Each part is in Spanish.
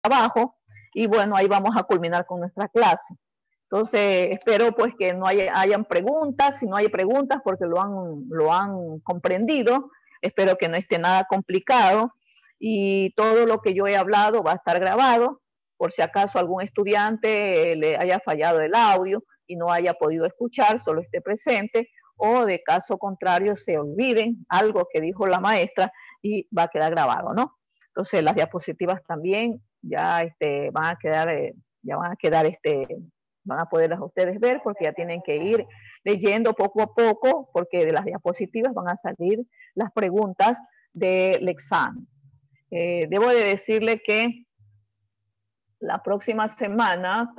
trabajo y bueno, ahí vamos a culminar con nuestra clase. Entonces, espero pues que no hayan preguntas, si no hay preguntas porque lo han comprendido, espero que no esté nada complicado y todo lo que yo he hablado va a estar grabado, por si acaso algún estudiante le haya fallado el audio y no haya podido escuchar, solo esté presente, o de caso contrario se olviden algo que dijo la maestra y va a quedar grabado, ¿no? Entonces las diapositivas también ya van a quedar van a poderlas ustedes ver porque ya tienen que ir leyendo poco a poco porque de las diapositivas van a salir las preguntas del examen. Debo de decirle que la próxima semana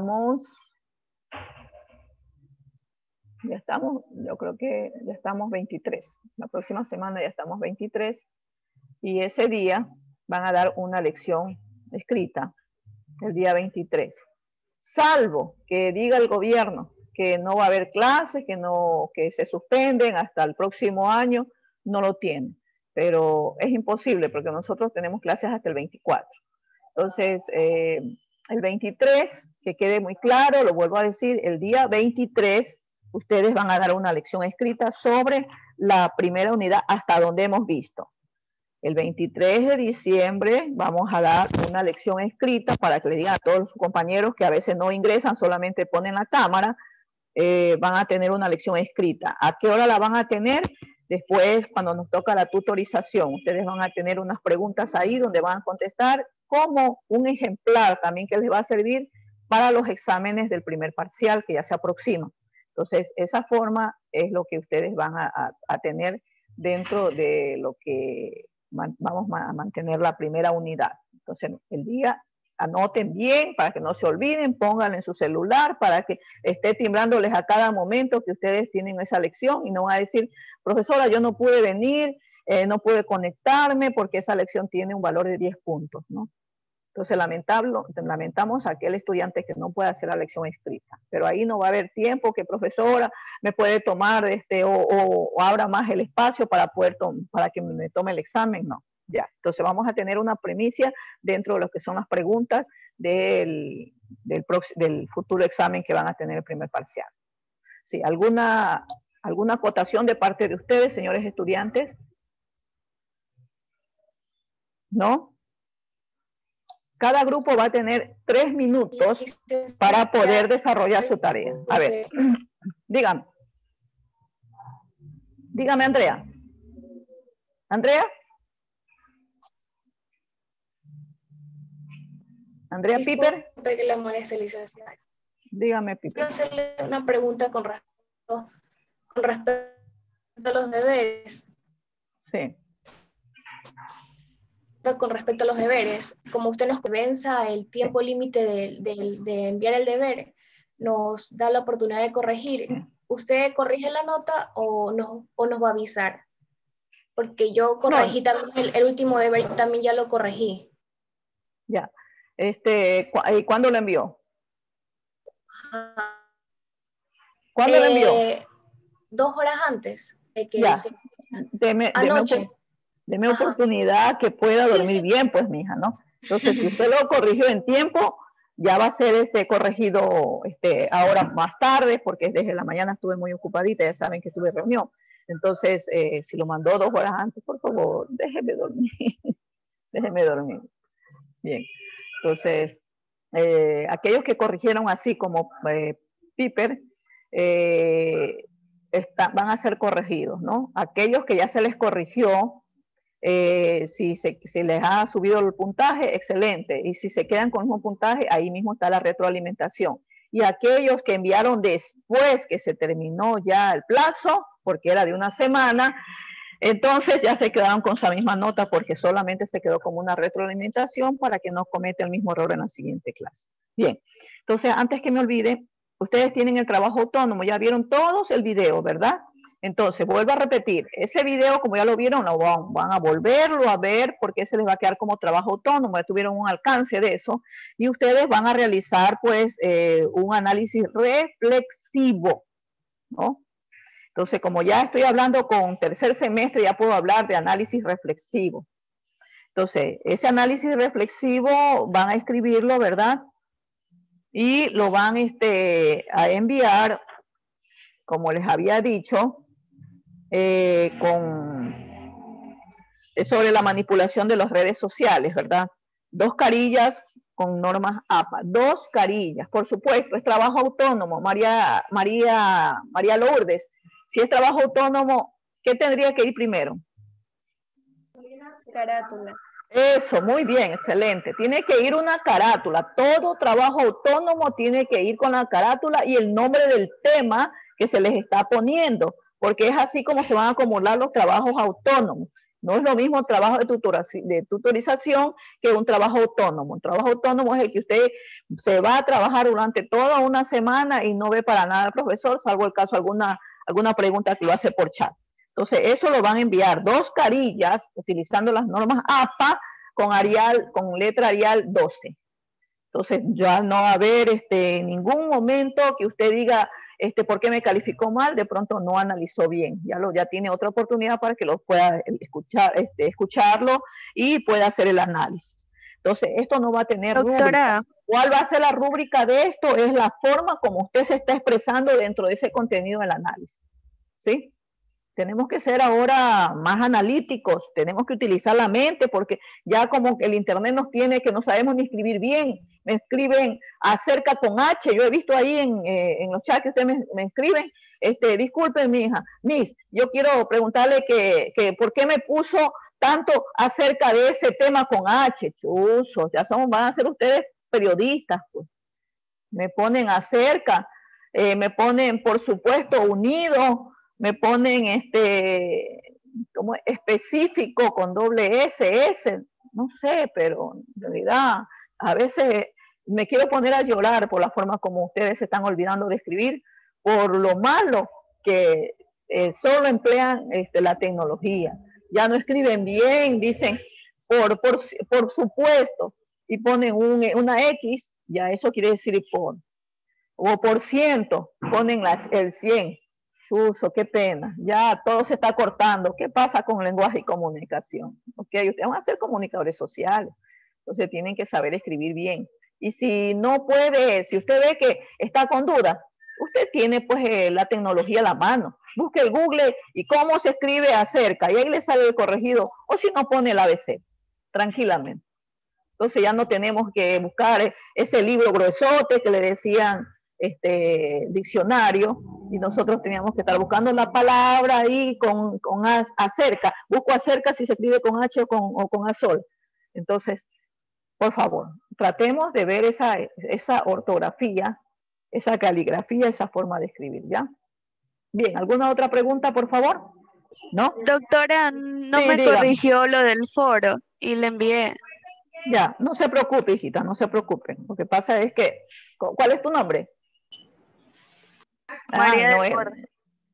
yo creo que ya estamos 23. La próxima semana ya estamos 23 y ese día van a dar una lección escrita, el día 23. Salvo que diga el gobierno que no va a haber clases, que se suspenden hasta el próximo año, no lo tienen. Pero es imposible porque nosotros tenemos clases hasta el 24. Entonces, el 23, que quede muy claro, lo vuelvo a decir, el día 23 ustedes van a dar una lección escrita sobre la primera unidad hasta donde hemos visto. El 23 de diciembre vamos a dar una lección escrita para que le digan a todos los compañeros que a veces no ingresan, solamente ponen la cámara, van a tener una lección escrita. ¿A qué hora la van a tener? Después, cuando nos toca la tutorización, ustedes van a tener unas preguntas ahí donde van a contestar como un ejemplar también que les va a servir para los exámenes del primer parcial que ya se aproxima. Entonces, esa forma es lo que ustedes van a tener dentro de lo que vamos a mantener la primera unidad. Entonces, el día, anoten bien para que no se olviden, pónganlo en su celular para que esté timbrándoles a cada momento que ustedes tienen esa lección y no van a decir, profesora, yo no pude venir, no pude conectarme porque esa lección tiene un valor de 10 puntos, ¿no? Entonces, lamentamos a aquel estudiante que no puede hacer la lección escrita, pero ahí no va a haber tiempo que profesora me puede tomar o abra más el espacio para que me tome el examen, no. Ya, entonces vamos a tener una premisa dentro de lo que son las preguntas del futuro examen que van a tener el primer parcial. Sí, ¿alguna acotación de parte de ustedes, señores estudiantes? ¿No? Cada grupo va a tener 3 minutos para poder desarrollar su tarea. A ver, dígame. Dígame, Andrea. ¿Andrea? ¿Andrea Piper? Que la moleste, licenciada. Dígame, Piper. Quiero hacerle una pregunta con respecto a los deberes. Sí. Con respecto a los deberes, como usted nos venza el tiempo límite de enviar el deber, nos da la oportunidad de corregir. ¿Usted corrige la nota o nos va a avisar? Porque yo corregí también el último deber, también ya lo corregí. Ya. ¿Cuándo lo envió? ¿Cuándo lo envió? 2 horas antes de que ya. anoche. Deme oportunidad que pueda dormir bien, pues, mija, ¿no? Entonces, si usted lo corrigió en tiempo, ya va a ser corregido ahora más tarde, porque desde la mañana estuve muy ocupadita, ya saben que tuve reunión. Entonces, si lo mandó 2 horas antes, por favor, déjeme dormir. Déjeme dormir. Bien. Entonces, aquellos que corrigieron así como Piper, van a ser corregidos, ¿no? Aquellos que ya se les corrigió, si les ha subido el puntaje, excelente. Y si se quedan con el mismo puntaje, ahí mismo está la retroalimentación. Y aquellos que enviaron después que se terminó ya el plazo, porque era de una semana, entonces ya se quedaron con esa misma nota porque solamente se quedó como una retroalimentación para que no cometa el mismo error en la siguiente clase. Bien, entonces antes que me olvide, ustedes tienen el trabajo autónomo, ya vieron todos el video, ¿verdad? Entonces, vuelvo a repetir, ese video, como ya lo vieron, van a volverlo a ver porque ese les va a quedar como trabajo autónomo, ya tuvieron un alcance de eso, y ustedes van a realizar, pues, un análisis reflexivo, ¿no? Entonces, como ya estoy hablando con tercer semestre, ya puedo hablar de análisis reflexivo. Entonces, ese análisis reflexivo van a escribirlo, ¿verdad? Y lo van a enviar, como les había dicho, sobre la manipulación de las redes sociales, ¿verdad? 2 carillas con normas APA, 2 carillas, por supuesto, es trabajo autónomo, María Lourdes, si es trabajo autónomo, ¿qué tendría que ir primero? Carátula. Eso, muy bien, excelente. Tiene que ir una carátula. Todo trabajo autónomo tiene que ir con la carátula y el nombre del tema que se les está poniendo, porque es así como se van a acumular los trabajos autónomos. No es lo mismo trabajo de tutorización que un trabajo autónomo. Un trabajo autónomo es el que usted se va a trabajar durante toda una semana y no ve para nada al profesor, salvo el caso alguna pregunta que lo hace por chat. Entonces, eso lo van a enviar 2 carillas utilizando las normas APA con letra Arial 12. Entonces, ya no va a haber ningún momento que usted diga, ¿por qué me calificó mal? De pronto no analizó bien. Ya tiene otra oportunidad para que lo pueda escucharlo y pueda hacer el análisis. Entonces, esto no va a tener Doctora. rúbrica. ¿Cuál va a ser la rúbrica de esto? Es la forma como usted se está expresando dentro de ese contenido del análisis. ¿Sí? Tenemos que ser ahora más analíticos, tenemos que utilizar la mente, porque ya como que el internet nos tiene que no sabemos ni escribir bien, me escriben acerca con H, yo he visto ahí en los chats que ustedes me escriben, disculpen mi hija, Miss, yo quiero preguntarle que por qué me puso tanto acerca de ese tema con H, chuzos, van a ser ustedes periodistas, pues. Me ponen acerca, me ponen por supuesto unidos, me ponen como específico con doble S, no sé, pero en realidad a veces me quiero poner a llorar por la forma como ustedes se están olvidando de escribir, por lo malo que solo emplean la tecnología. Ya no escriben bien, dicen por supuesto, y ponen una X, ya eso quiere decir por. O por ciento, ponen el 100. Chuzo, qué pena. Ya todo se está cortando. ¿Qué pasa con lenguaje y comunicación? Ok, ustedes van a ser comunicadores sociales. Entonces tienen que saber escribir bien. Y si no puede, si usted ve que está con duda, usted tiene pues la tecnología a la mano. Busque el Google y cómo se escribe acerca. Y ahí le sale el corregido. O si no, pone el ABC. Tranquilamente. Entonces ya no tenemos que buscar ese libro gruesote que le decían diccionario, y nosotros teníamos que estar buscando la palabra ahí con acerca. Busco acerca si se escribe con H o con A sol. Entonces, por favor, tratemos de ver esa ortografía, esa caligrafía, esa forma de escribir, ¿ya? Bien, ¿alguna otra pregunta, por favor? ¿No? Doctora, no Sí, me dígame. corrigió lo del foro y le envié. Ya, no se preocupe, hijita, no se preocupen. Lo que pasa es que, ¿cuál es tu nombre? María del Noel. Borde.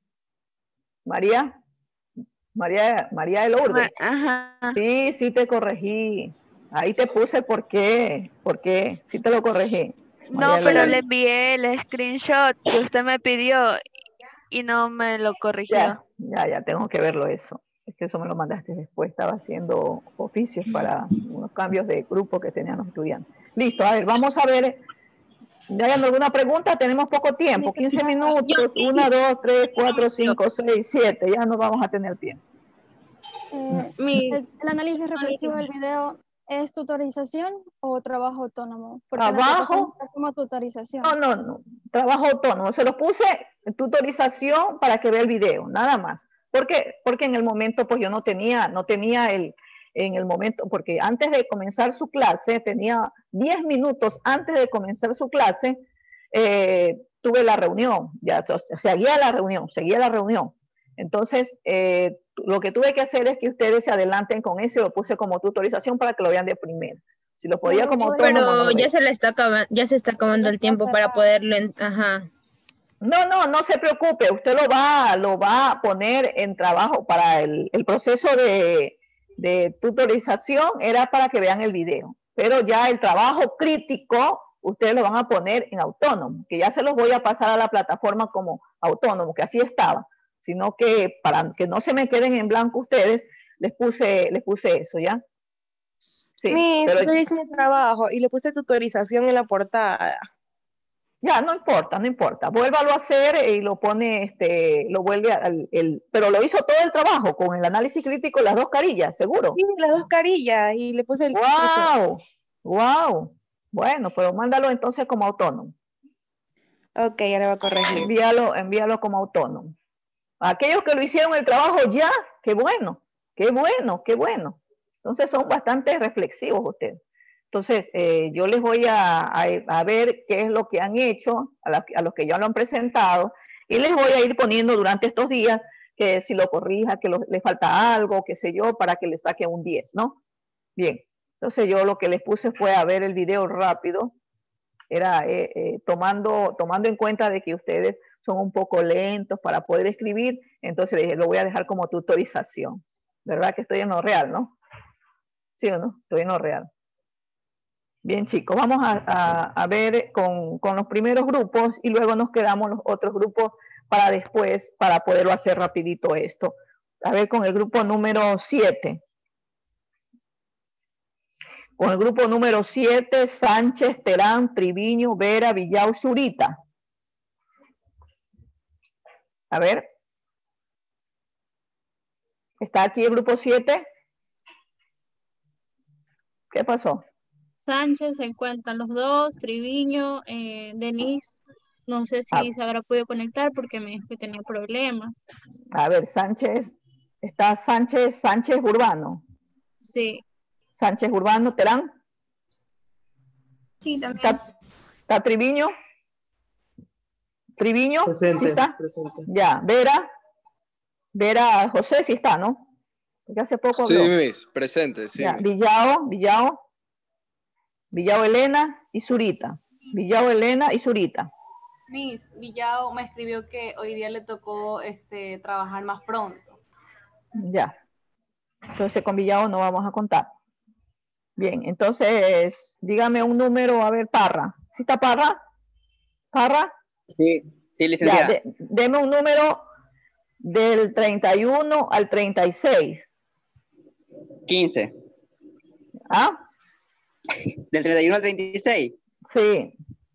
María de Lourdes. Ajá. Sí, sí te corregí. Ahí te puse por qué. Sí te lo corregí. No, María pero Lourdes. le envié el screenshot que usted me pidió y no me lo corrigió. Ya, tengo que verlo eso. Es que eso me lo mandaste después. Estaba haciendo oficios para unos cambios de grupo que tenían los estudiantes. Listo, a ver, vamos a ver. ¿Hay alguna pregunta? Tenemos poco tiempo, 15 minutos, 1, 2, 3, 4, 5, 6, 7, ya no vamos a tener tiempo. El análisis reflexivo del video es tutorización o trabajo autónomo. Porque Trabajo. Como tutorización. No, trabajo autónomo. Se lo puse en tutorización para que vea el video, nada más. ¿Por qué? Porque en el momento, pues yo no tenía en el momento, porque antes de comenzar su clase, tenía 10 minutos antes de comenzar su clase, tuve la reunión, ya seguía la reunión. Entonces, lo que tuve que hacer es que ustedes se adelanten con eso y lo puse como tutorización para que lo vean de primera. Si lo podía como autónomo. Pero no ya se está acabando el tiempo para poderlo, ajá. No se preocupe, usted lo va a poner en trabajo para el proceso de tutorización, era para que vean el video, pero ya el trabajo crítico, ustedes lo van a poner en autónomo, que ya se los voy a pasar a la plataforma como autónomo, que así estaba, sino que para que no se me queden en blanco ustedes, les puse eso, ¿ya? Sí, Miss, pero yo hice mi trabajo y le puse tutorización en la portada. ya, no importa, no importa. Vuélvalo a hacer y lo pone, lo vuelve pero lo hizo todo el trabajo con el análisis crítico, las dos carillas, seguro. Sí, las dos carillas y le puse el título. ¡Wow! ¡Wow! Bueno, pero mándalo entonces como autónomo. Ok, ahora va a corregir. Envíalo como autónomo. Aquellos que lo hicieron el trabajo ya, qué bueno, qué bueno, qué bueno. Entonces son bastante reflexivos ustedes. Entonces, yo les voy a ver qué es lo que han hecho, a los que ya lo han presentado, y les voy a ir poniendo durante estos días que si lo corrija, que le falta algo, qué sé yo, para que le saque un 10, ¿no? Bien, entonces yo lo que les puse fue a ver el video rápido, era tomando en cuenta de que ustedes son un poco lentos para poder escribir, entonces les dije, lo voy a dejar como tutorización, ¿verdad? Que estoy en lo real, ¿no? ¿Sí o no? Estoy en lo real. Bien, chicos, vamos a ver con los primeros grupos y luego nos quedamos los otros grupos para después, para poderlo hacer rapidito esto. A ver, con el grupo número 7. Con el grupo número 7, Sánchez, Terán, Triviño, Vera, Villao, Zurita. A ver. ¿Está aquí el grupo 7? ¿Qué pasó? Sánchez se encuentran los dos, Triviño, Denise, no sé si se habrá podido conectar porque me dijo que tenía problemas. A ver, Sánchez, está Sánchez Urbano. Sí. Sánchez Urbano, Terán. Sí, también. ¿Está Triviño? ¿Triviño? Presente, ¿Sí está? presente. Ya, Vera, José sí está, ¿no? Porque hace poco habló. Sí, Miss, presente, sí. Ya, Miss. Villao, Elena y Zurita. Villao, Elena y Zurita. Miss, Villao me escribió que hoy día le tocó trabajar más pronto. Ya. Entonces con Villao no vamos a contar. Bien, entonces dígame un número, a ver, Parra. ¿Sí está Parra? ¿Parra? Sí, sí, licenciada. Ya, deme un número del 31 al 36. 15. ¿Ah? Del 31 al 36. Sí.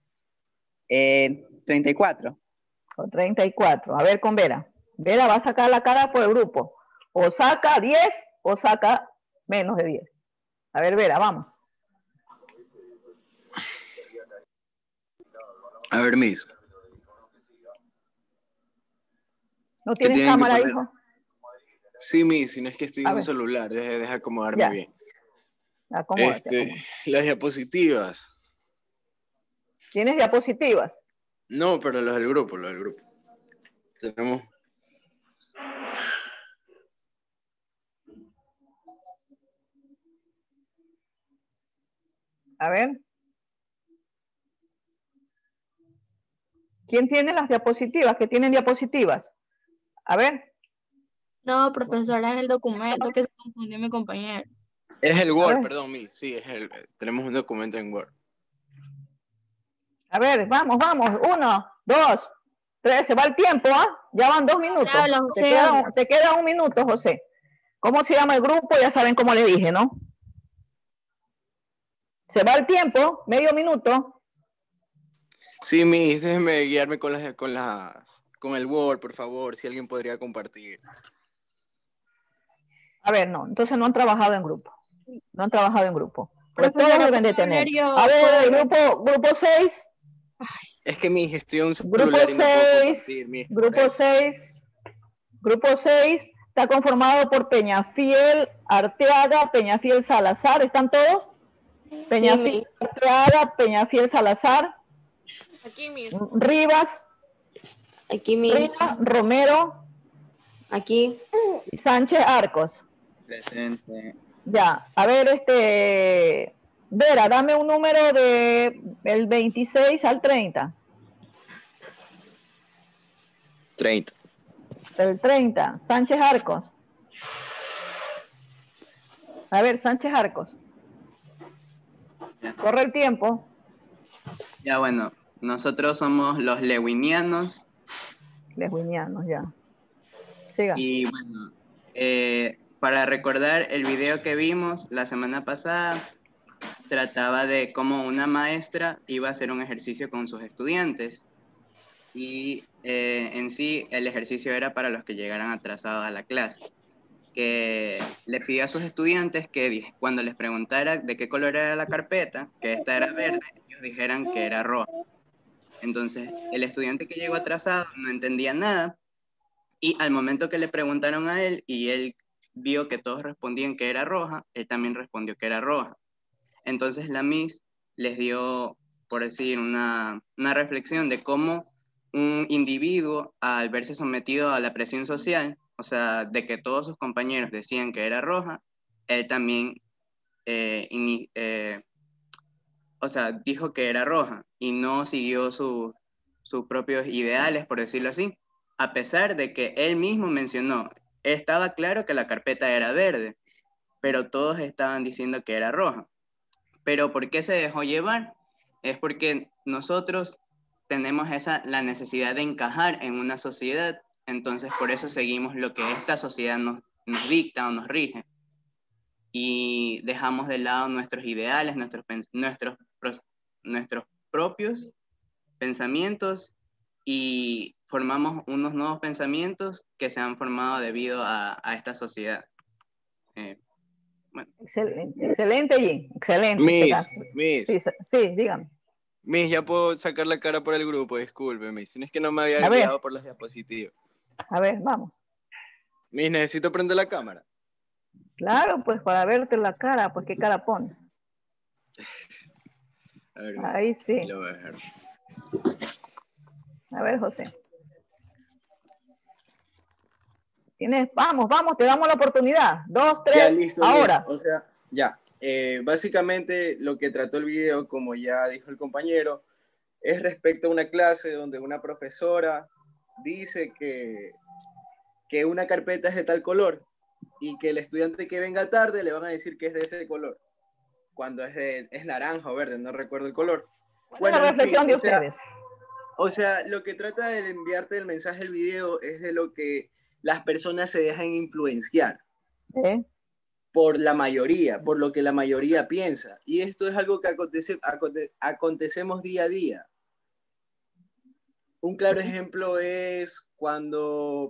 34. O 34. A ver con Vera. Vera va a sacar la cara por el grupo. O saca 10 o saca menos de 10. A ver, Vera, vamos. A ver, Miss. ¿No tienes cámara, hijo? Sí, Miss, si no es que estoy A en un ver. celular, deja acomodarme Ya. bien. Acomódate. Las diapositivas. ¿Tienes diapositivas? No, pero los del grupo. Tenemos. A ver. ¿Quién tiene las diapositivas? ¿Que tienen diapositivas? A ver. No, profesora, es el documento que se confundió mi compañero. Es el Word, perdón, Miss. Sí, tenemos un documento en Word. A ver, vamos. 1, 2, 3. Se va el tiempo, ¿ah? Ya van 2 minutos. Habla, José, Te queda 1 minuto, José. ¿Cómo se llama el grupo? Ya saben cómo le dije, ¿no? Se va el tiempo, medio minuto. Sí, Miss, déjeme guiarme con el Word, por favor, si alguien podría compartir. A ver, no, entonces no han trabajado en grupo. No han trabajado en grupo. Pues todos Profesora, deben de ¿puedo tener. hablar yo? A ver, el grupo 6. Es que mi gestión Grupo celular y no puedo 6. compartir, Miss, por Grupo eso. 6. Grupo 6 está conformado por Peñafiel, Arteaga, Peñafiel, Salazar. ¿Están todos? Peñafiel, Sí, Arteaga, Peñafiel, Salazar. Aquí, Miss. Rivas. aquí Miss. Rivas, Romero. Aquí. Y Sánchez Arcos. Presente. Ya, a ver, Vera, dame un número del 26 al 30. 30. Del 30, Sánchez Arcos. A ver, Sánchez Arcos. Corre el tiempo. Ya, bueno, nosotros somos los lewinianos. Lesguinianos, ya. Siga. Y bueno, para recordar el video que vimos la semana pasada, trataba de cómo una maestra iba a hacer un ejercicio con sus estudiantes y en sí el ejercicio era para los que llegaran atrasados a la clase, que le pidió a sus estudiantes que cuando les preguntara de qué color era la carpeta, que esta era verde, ellos dijeran que era roja. Entonces el estudiante que llegó atrasado no entendía nada y al momento que le preguntaron a él y él vio que todos respondían que era roja, él también respondió que era roja. Entonces la Miss les dio, por decir, una reflexión de cómo un individuo, al verse sometido a la presión social, o sea, de que todos sus compañeros decían que era roja, él también, o sea, dijo que era roja y no siguió sus propios ideales, por decirlo así, a pesar de que él mismo mencionó, estaba claro que la carpeta era verde, pero todos estaban diciendo que era roja. Pero ¿por qué se dejó llevar? Es porque nosotros tenemos la necesidad de encajar en una sociedad, entonces por eso seguimos lo que esta sociedad nos dicta o nos rige y dejamos de lado nuestros ideales, nuestros propios pensamientos y formamos unos nuevos pensamientos que se han formado debido a esta sociedad. Bueno. Excelente, excelente, Jim. Excelente. Miss. Sí, dígame. Miss, ya puedo sacar la cara por el grupo, disculpe, Miss. Si no es que no me había guiado por las diapositivas. A ver, vamos. Miss, necesito prender la cámara. Claro, pues para verte la cara, pues ¿qué cara pones? A ver, ahí Miss, sí. Lo voy a dejar. A ver, José. Vamos, te damos la oportunidad. 2, 3, ya, listo, ahora. Miss. O sea, ya. Básicamente lo que trató el video, como ya dijo el compañero, es respecto a una clase donde una profesora dice que una carpeta es de tal color y que el estudiante que venga tarde le van a decir que es de ese color, cuando es naranja o verde, no recuerdo el color. Bueno, la reflexión de ustedes. O sea, lo que trata de enviarte el mensaje del video es de lo que las personas se dejan influenciar por la mayoría, por lo que la mayoría piensa. Y esto es algo que acontecemos día a día. Un claro ejemplo es cuando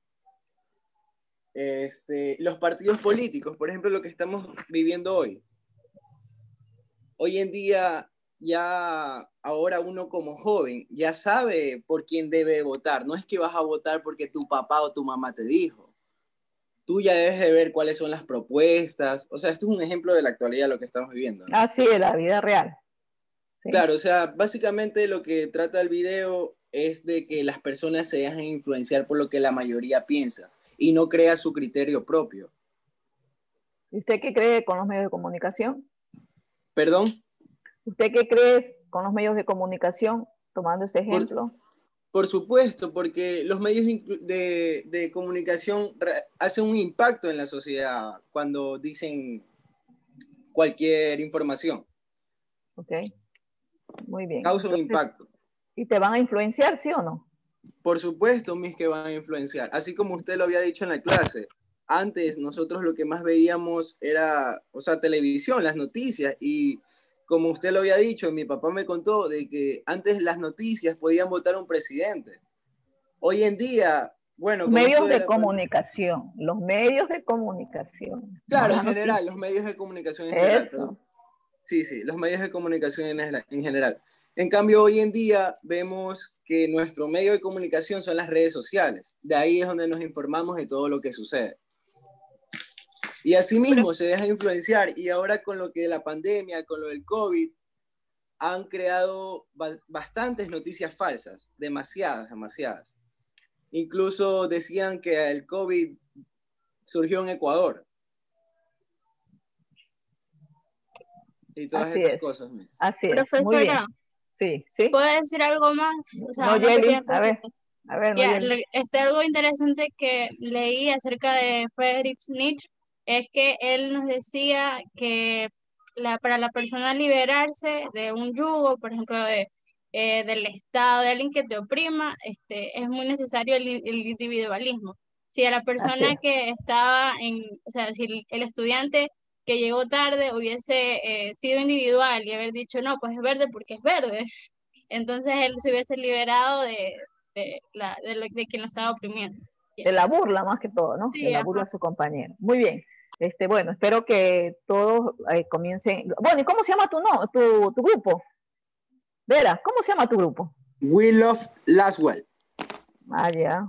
los partidos políticos, por ejemplo, lo que estamos viviendo hoy. Hoy en día, ya ahora uno como joven ya sabe por quién debe votar. No es que vas a votar porque tu papá o tu mamá te dijo. Tú ya debes de ver cuáles son las propuestas. O sea, esto es un ejemplo de la actualidad, lo que estamos viviendo, ¿no? Así es, la vida real. Sí. Claro, o sea, básicamente lo que trata el video es de que las personas se dejan influenciar por lo que la mayoría piensa y no crea su criterio propio. ¿Y usted qué cree con los medios de comunicación? ¿Perdón? ¿Usted qué cree con los medios de comunicación, tomando ese ejemplo? Por supuesto, porque los medios de comunicación hacen un impacto en la sociedad cuando dicen cualquier información. Ok, muy bien. Causa un impacto. ¿Y te van a influenciar, sí o no? Por supuesto, mis que van a influenciar. Así como usted lo había dicho en la clase. Antes nosotros lo que más veíamos era, o sea, televisión, las noticias. Y como usted lo había dicho, mi papá me contó de que antes las noticias podían votar a un presidente. Hoy en día, bueno... Medios de comunicación, los medios de comunicación. Claro, en general, los medios de comunicación en general. Pero, sí, los medios de comunicación en general. En cambio, hoy en día vemos que nuestro medio de comunicación son las redes sociales. De ahí es donde nos informamos de todo lo que sucede. Y así mismo se deja influenciar. Y ahora con lo que de la pandemia, con lo del COVID, han creado bastantes noticias falsas. Demasiadas. Incluso decían que el COVID surgió en Ecuador. Y todas esas cosas. Así es. Profesora, muy bien. Sí. ¿Puedo decir algo más? O sea, no, Yeli, a ver, ya, algo interesante que leí acerca de Friedrich Nietzsche es que él nos decía que para la persona liberarse de un yugo, por ejemplo, del Estado, de alguien que te oprima, es muy necesario el individualismo. Si a la persona que estaba o sea, si el estudiante que llegó tarde hubiese sido individual y haber dicho, no, pues es verde porque es verde. Entonces él se hubiese liberado de quien lo estaba oprimiendo. De la burla más que todo, ¿no? Sí, De la burla a su compañero. Muy bien. Bueno, espero que todos comiencen. Bueno, ¿y cómo se llama tu grupo? Vera, ¿cómo se llama tu grupo? We Love Laswell. Ah, ya.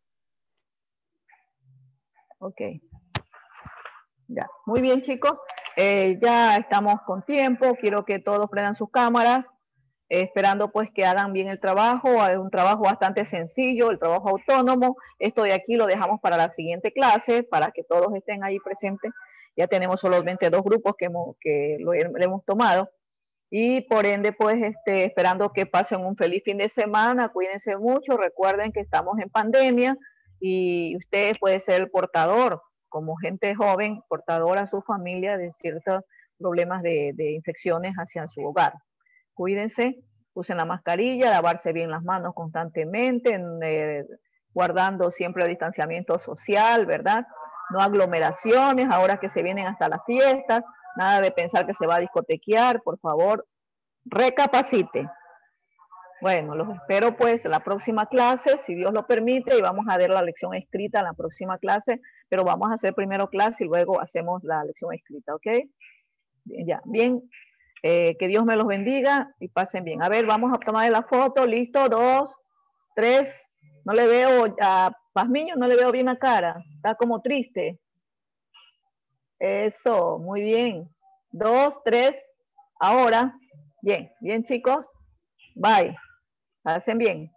Ok. Ya. Muy bien, chicos. Ya estamos con tiempo. Quiero que todos prendan sus cámaras. Esperando pues que hagan bien el trabajo. Es un trabajo bastante sencillo, el trabajo autónomo. Esto de aquí lo dejamos para la siguiente clase, para que todos estén ahí presentes. Ya tenemos solamente 2 grupos que lo hemos tomado. Y por ende, pues, esperando que pasen un feliz fin de semana, cuídense mucho, recuerden que estamos en pandemia y usted puede ser el portador, como gente joven, portador a su familia de ciertos problemas de infecciones hacia su hogar. Cuídense, usen la mascarilla, lavarse bien las manos constantemente, guardando siempre el distanciamiento social, ¿verdad? No aglomeraciones, ahora que se vienen hasta las fiestas, nada de pensar que se va a discotequear, por favor, recapacite. Bueno, los espero pues en la próxima clase, si Dios lo permite, y vamos a ver la lección escrita en la próxima clase, pero vamos a hacer primero clase y luego hacemos la lección escrita, ¿ok? Ya, bien, que Dios me los bendiga y pasen bien. A ver, vamos a tomar la foto, listo, 2, 3, no le veo a Pazmiño, no le veo bien la cara, está como triste. Eso, muy bien. 2, 3, ahora. Bien, bien chicos. Bye. Hacen bien.